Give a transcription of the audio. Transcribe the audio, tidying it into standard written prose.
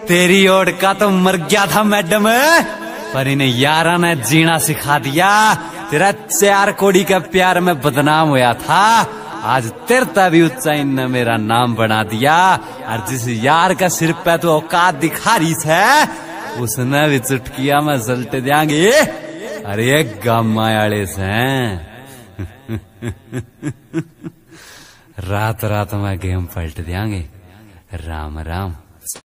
तेरी ओट का तो मर गया था मैडम, पर इन्हें यारा ने जीना सिखा दिया। तेरा 4 कोड़ी का प्यार में बदनाम होया था, आज तेरता भी ऊंचाई ने मेरा नाम बना दिया। और जिस यार का सिर पे तो औकात दिखा रही है, उसने भी चुटकिया में जलते देंगे। अरे गामा आले से रात रात में गेम पलट देंगे। राम राम।